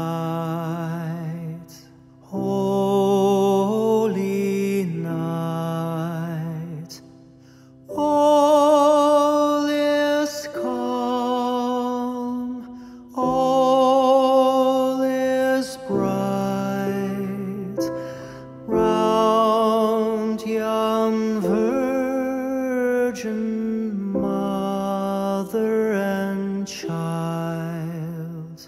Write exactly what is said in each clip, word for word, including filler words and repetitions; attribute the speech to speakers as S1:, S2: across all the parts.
S1: night, holy night, all is calm, all is bright, round yon virgin mother and child,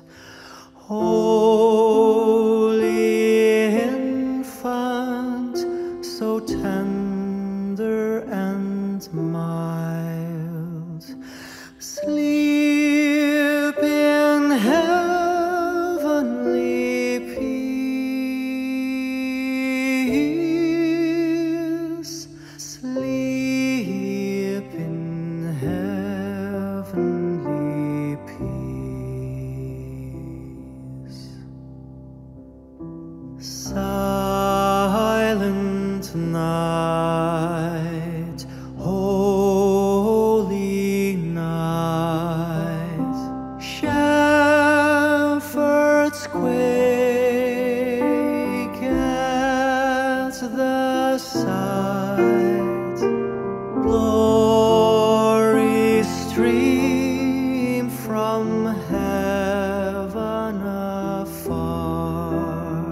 S1: holy infant, so tender and mild, sleep in heavenly peace, sleep in heavenly peace. Silent night, holy night, shepherds quake at the sight, glory stream from heaven afar,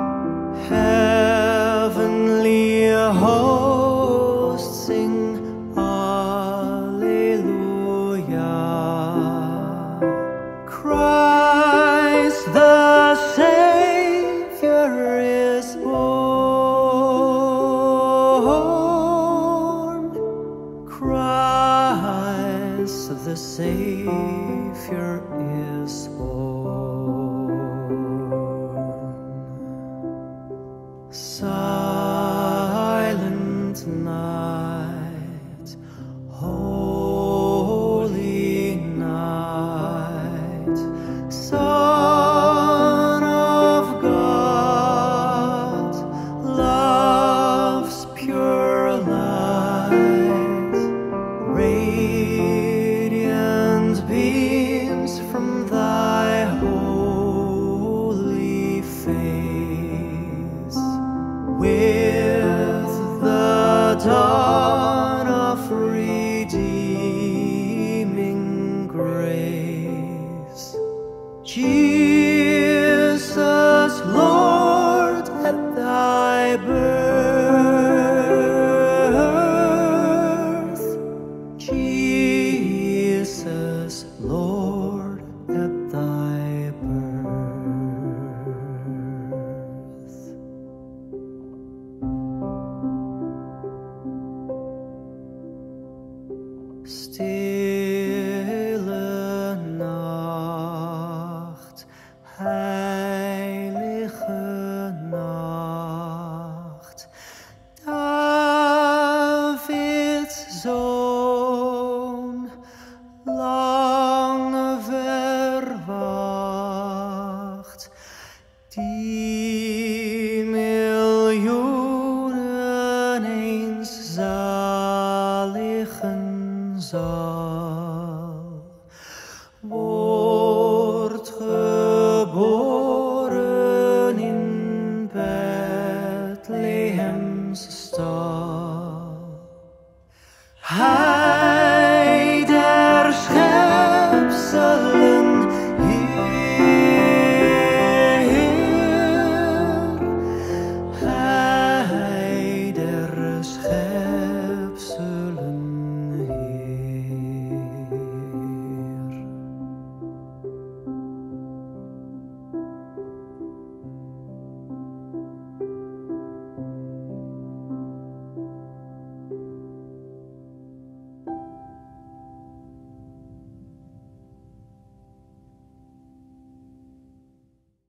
S1: heavenly hosts sing Alleluia. Christ the Savior is born. Christ the Savior is born. Silent night, holy night, Son of God, love's pure light, radiant beams from thy holy face, with the dawn of redeeming grace. Jesus, Lord, at thy birth, Jesus, Lord, at thy birth. Stille Nacht, heilige Nacht, Davids Zoon, lang verwacht, die